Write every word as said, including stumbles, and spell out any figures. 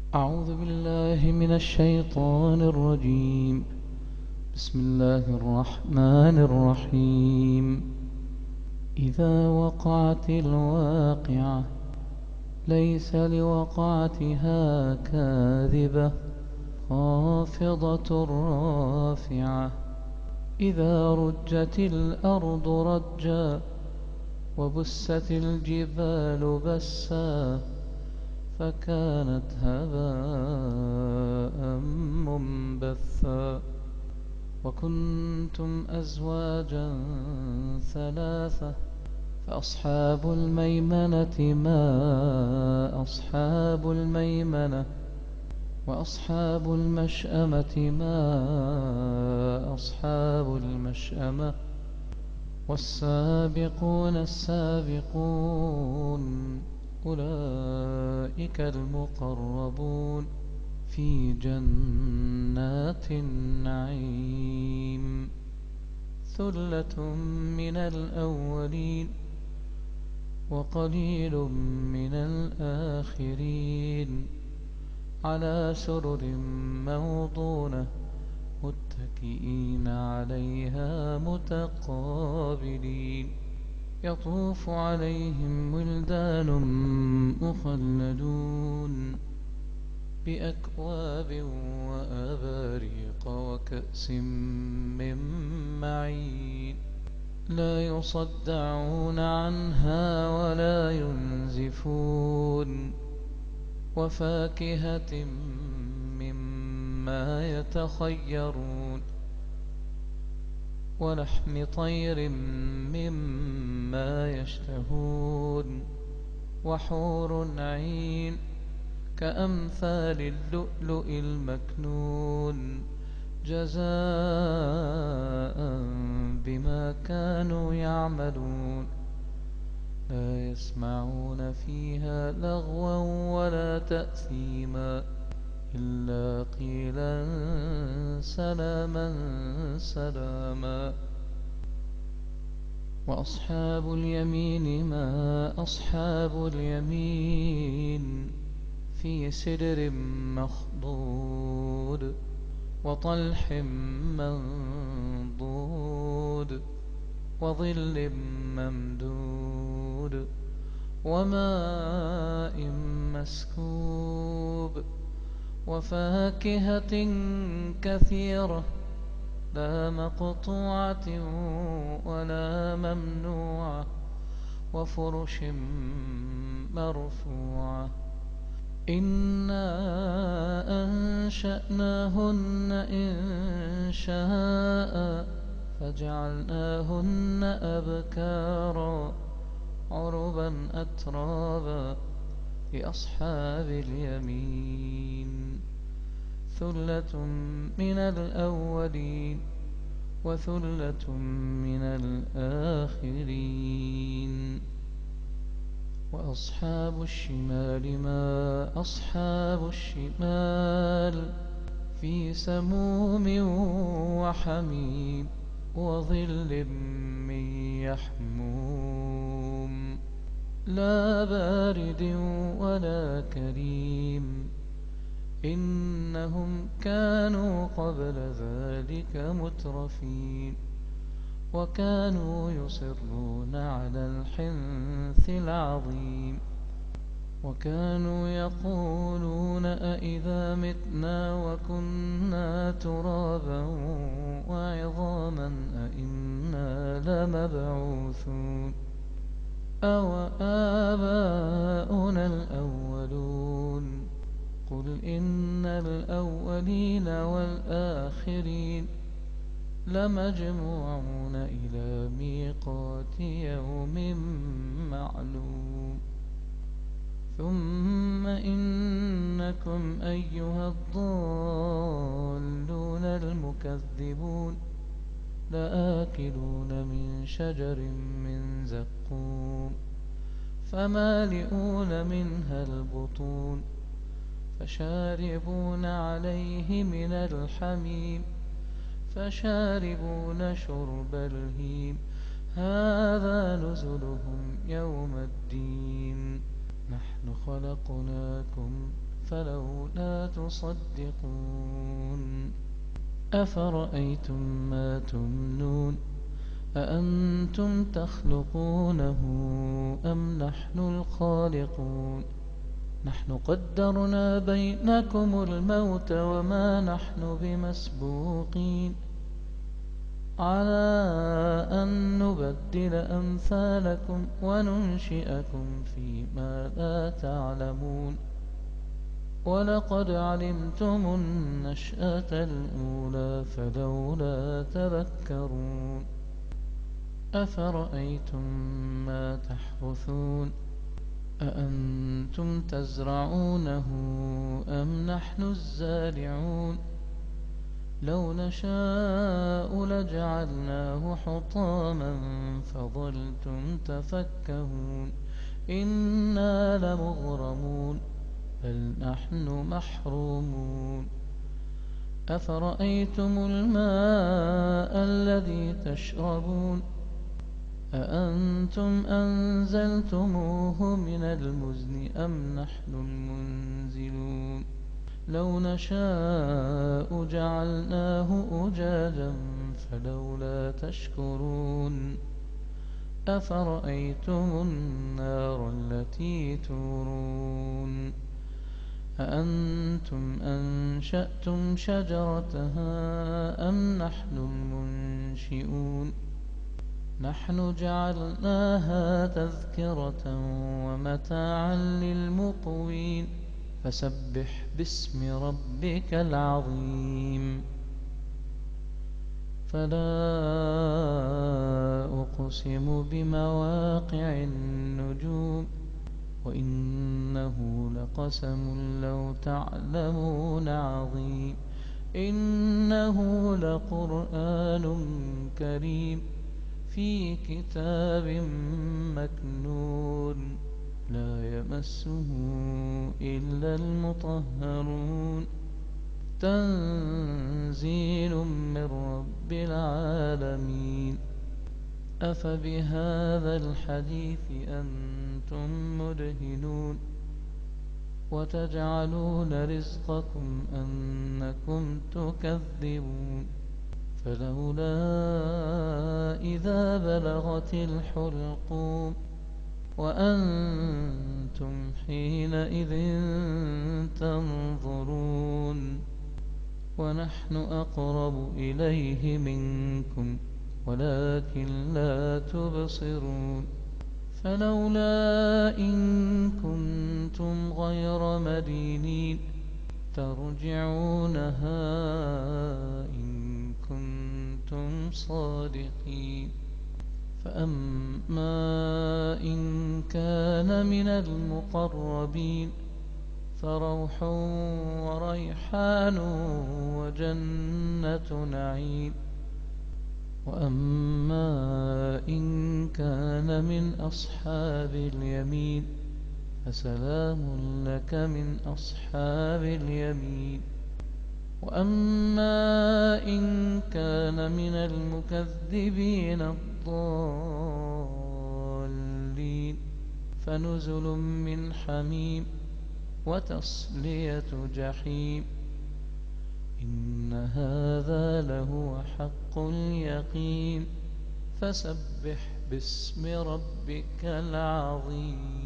أعوذ بالله من الشيطان الرجيم. بسم الله الرحمن الرحيم. إذا وقعت الواقعة ليس لوقعتها كاذبة خافضة رافعة. إذا رجت الأرض رجا وبست الجبال بسا فكانت هباء منبثا وكنتم أزواجا ثلاثة فأصحاب الميمنة ما أصحاب الميمنة وأصحاب المشأمة ما أصحاب المشأمة والسابقون السابقون أولئك المقربون في جنات النعيم. ثلة من الأولين وقليل من الآخرين على سرر موضونة متكئين عليها متقابلين. يطوف عليهم ولدان مخلدون بأكواب وأباريق وكأس من معين لا يصدعون عنها ولا ينزفون وفاكهة مما يتخيرون ولحم طير مما يشتهون وحور عين كأمثال اللؤلؤ المكنون جزاء بما كانوا يعملون. لا يسمعون فيها لغوا ولا تأثيما إلا قيلا سلاما سلاما. وأصحاب اليمين ما أصحاب اليمين في سدر مخضود وطلح منضود وظل ممدود وماء مسكوب وفاكهة كثيرة لا مقطوعة ولا ممنوعة وفرش مرفوعة. إنا أنشأناهن إنشاء فجعلناهن أبكارا عربا أترابا لأصحاب اليمين. ثلة من الأولين وثلة من الآخرين. وأصحاب الشمال ما أصحاب الشمال في سموم وحميم وظل من يحموم لا بارد ولا كريم إنهم كانوا قبل ذلك مترفين وكانوا يصرون على الحنث العظيم وكانوا يقولون أئذا متنا وكنا ترابا وعظاما أئنا لمبعوثون أو آباؤنا الأولون قل إن الأولين والآخرين لمجموعون إلى ميقات يوم معلوم. ثم إنكم أيها الضالون المكذبون لآكلون من شجر من زقوم فمالئون منها البطون فشاربون عليه من الحميم فشاربون شرب الهيم هذا نزلهم يوم الدين نحن خلقناكم فلولا تصدقون أفرأيتم ما تمنون أأنتم تخلقونه أم نحن الخالقون نحن قدرنا بينكم الموت وما نحن بمسبوقين على أن نبدل أمثالكم وننشئكم فيما لا تعلمون ولقد علمتم النشأة الأولى فلولا تذكرون أفرأيتم ما تحرثون أأنتم تزرعونه أم نحن الزارعون لو نشاء لجعلناه حطاما فظلتم تفكهون إنا لمغرمون بل نحن محرومون أفرأيتم الماء الذي تشربون أأنتم أنزلتموه من المزن أم نحن المنزلون لو نشاء جعلناه أجاجا فلولا تشكرون أفرأيتم النار التي تورون أأنتم أنشأتم شجرتها أم نحن المنشئون نحن جعلناها تذكرة ومتاعا للمقوين فسبح باسم ربك العظيم فلا أقسم بمواقع النجوم وإنه لقسم لو تعلمون عظيم إنه لقرآن كريم في كتاب مكنون لا يمسه إلا المطهرون تنزيل من رب العالمين أفبهذا الحديث أنتم مدهنون وتجعلون رزقكم أنكم تكذبون فلولا إذا بلغت الحلقوم وأنتم حينئذ تنظرون ونحن أقرب إليه منكم ولكن لا تبصرون فلولا إن كنتم غير مدينين ترجعونها إن كنتم صادقين فأما إن كان من المقربين فروح وريحان وجنة نعيم وأما إن كان من أصحاب اليمين فسلام لك من أصحاب اليمين وأما إن كان من المكذبين الضالين فنزل من حميم وتصلية جحيم إن هذا لهو حق اليقين فسبح باسم ربك العظيم